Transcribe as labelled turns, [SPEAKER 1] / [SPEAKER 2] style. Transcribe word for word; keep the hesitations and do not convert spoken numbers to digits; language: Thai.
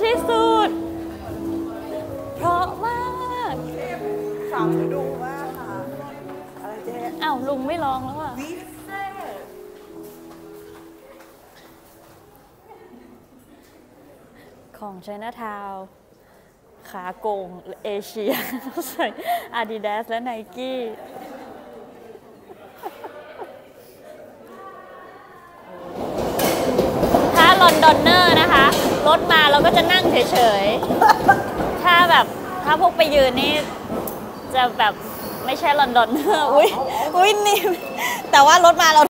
[SPEAKER 1] ที่สุดเพราะมาก
[SPEAKER 2] สามฤดูมากค่ะอะไรเจ๊
[SPEAKER 1] อ้าวลุงไม่ร้องแล้วอ่ะ
[SPEAKER 2] วิเศษ
[SPEAKER 1] ของ Chinatown ขาโกงเอเชียใส่ Adidas และ Nike ถ้าลอนดอนเนอร์นะคะรถมาเราก็จะนั่งเฉยๆถ้าแบบถ้าพวกไปยืนนี่จะแบบไม่ใช่ลอนดอนเนอร์อุ้ยอุ้ยนี่แต่ว่ารถมาเรา